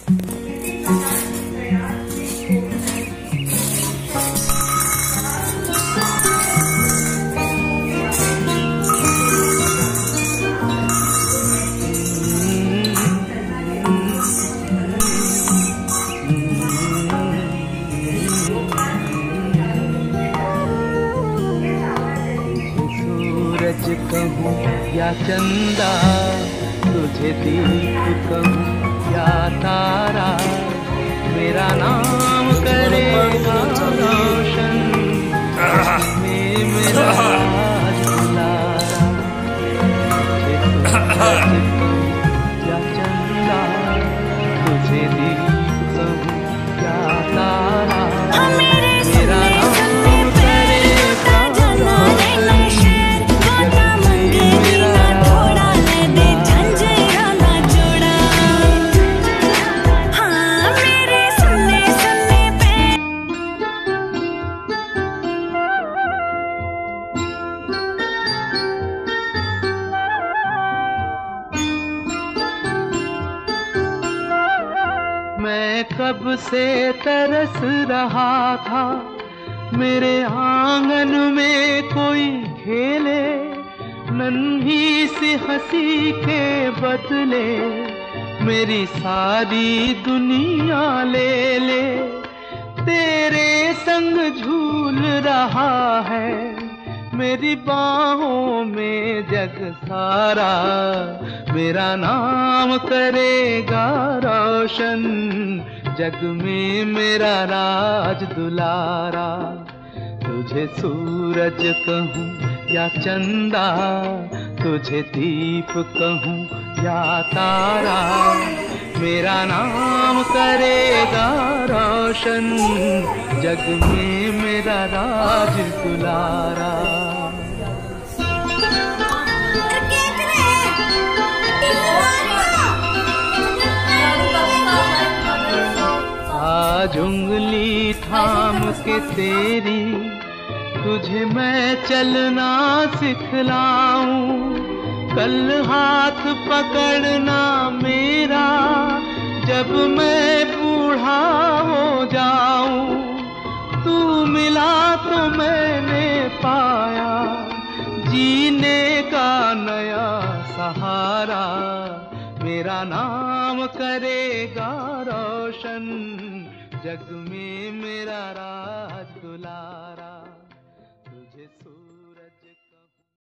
कहूँ या चंदा, तुझे दीप कहूँ या तारा, मेरा नाम करेगा रोशन, में मेरा राज दुलारा। या चंदा, तुझे दीप कहूँ या तारा, मेरा नाम करेगा रोशन। मैं कब से तरस रहा था, मेरे आंगन में कोई खेले, नन्ही सी हंसी के बदले मेरी सारी दुनिया ले ले। तेरे संग झूल रहा है मेरी बाहों में जग सारा, मेरा नाम करेगा रोशन, जग में मेरा राज दुलारा। तुझे सूरज कहूँ या चंदा, तुझे दीप कहूँ या तारा, मेरा नाम करेगा रोशन, जग में मेरा राज दुलारा। आज उंगली थाम के तेरी, तुझे मैं चलना सिखलाऊं, कल हाथ पकड़ना मेरा जब मैं बूढ़ा हो जाऊं। तू मिला तो मैंने पाया जीने का नया सहारा, मेरा नाम करेगा रोशन, जग में मेरा राज दुलारा।